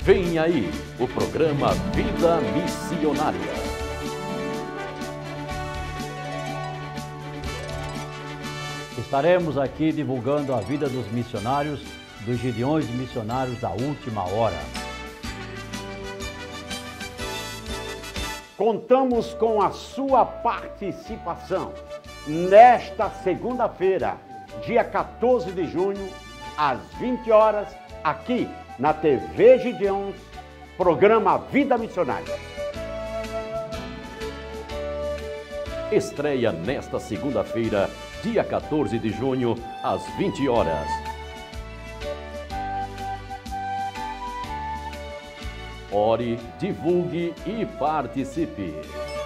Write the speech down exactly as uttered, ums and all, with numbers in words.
Vem aí o programa Vida Missionária. Estaremos aqui divulgando a vida dos missionários, dos Gideões missionários da última hora. Contamos com a sua participação nesta segunda-feira, dia quatorze de junho, às vinte horas, aqui na T V Gideões, programa Vida Missionária. Estreia nesta segunda-feira, dia quatorze de junho, às vinte horas. Ore, divulgue e participe.